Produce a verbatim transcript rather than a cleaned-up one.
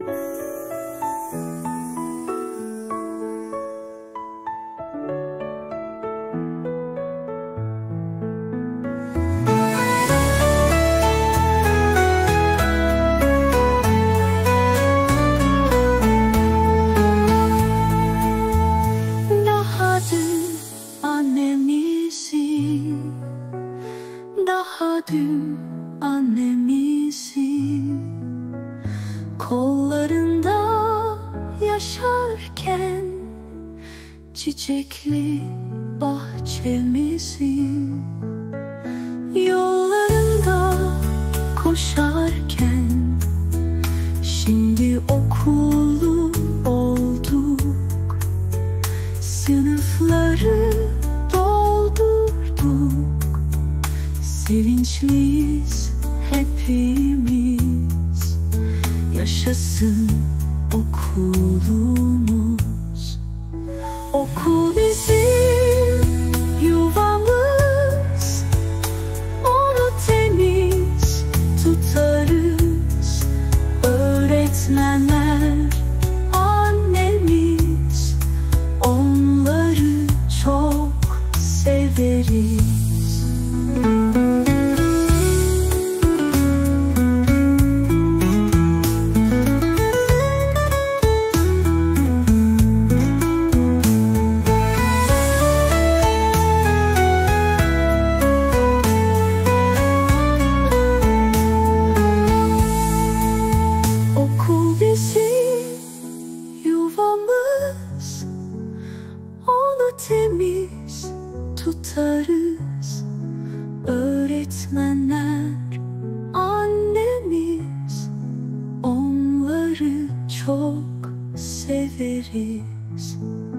Daha dün annemizin kollarında yaşarken, çiçekli bahçemizin yollarında koşarken, şimdi okullu olduk, sınıfları doldurduk. Sevinçliyiz hepimiz, yaşasın okulumuz. Okul bizim yuvamız, onu temiz tutarız. Öğretmenler annemiz, onları çok severiz. Okul bizim yuvamız, onu temiz tutarız. Öğretmenler annemiz, onları çok severiz.